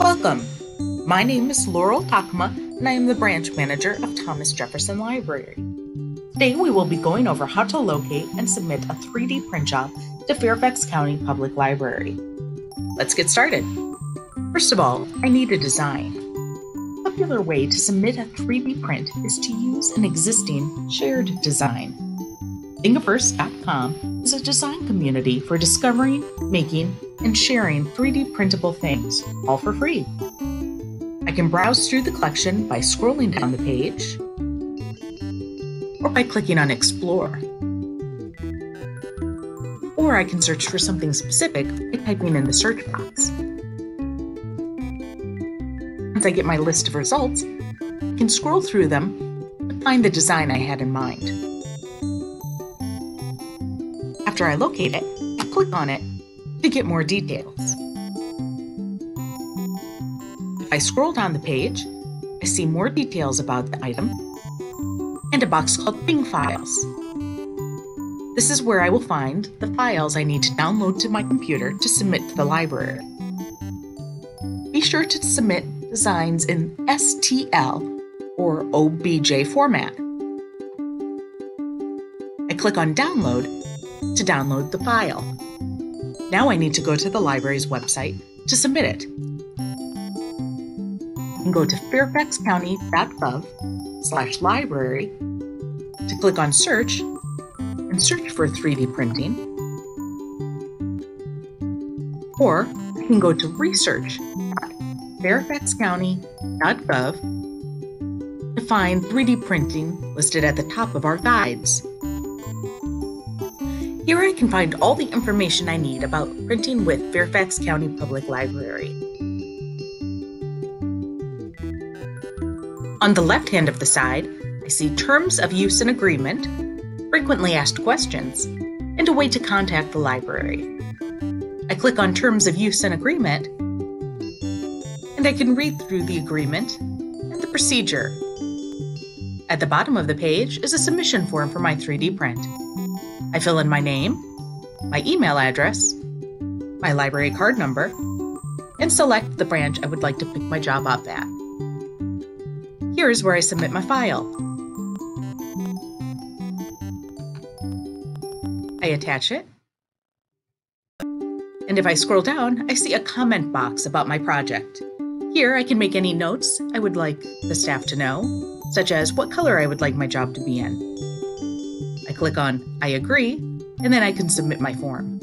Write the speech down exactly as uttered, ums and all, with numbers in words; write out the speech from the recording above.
Welcome. My name is Laurel Takama, and I am the branch manager of Thomas Jefferson Library. Today we will be going over how to locate and submit a three D print job to Fairfax County Public Library. Let's get started. First of all, I need a design. A popular way to submit a three D print is to use an existing shared design. Thingiverse dot com is a design community for discovering, making, and sharing three D printable things, all for free. I can browse through the collection by scrolling down the page or by clicking on Explore. Or I can search for something specific by typing in the search box. Once I get my list of results, I can scroll through them and find the design I had in mind. After I locate it, I click on it to get more details. If I scroll down the page, I see more details about the item and a box called Thing Files. This is where I will find the files I need to download to my computer to submit to the library. Be sure to submit designs in S T L or O B J format. I click on Download to download the file. Now I need to go to the library's website to submit it. I can go to fairfax county dot gov slash library to click on Search and search for three D printing. Or I can go to research dot fairfax county dot gov to find three D printing listed at the top of our guides. Here I can find all the information I need about printing with Fairfax County Public Library. On the left hand of the side, I see Terms of Use and Agreement, Frequently Asked Questions, and a way to contact the library. I click on Terms of Use and Agreement, and I can read through the agreement and the procedure. At the bottom of the page is a submission form for my three D print. I fill in my name, my email address, my library card number, and select the branch I would like to pick my job up at. Here is where I submit my file. I attach it, and if I scroll down, I see a comment box about my project. Here I can make any notes I would like the staff to know, such as what color I would like my job to be in. I click on I agree, and then I can submit my form.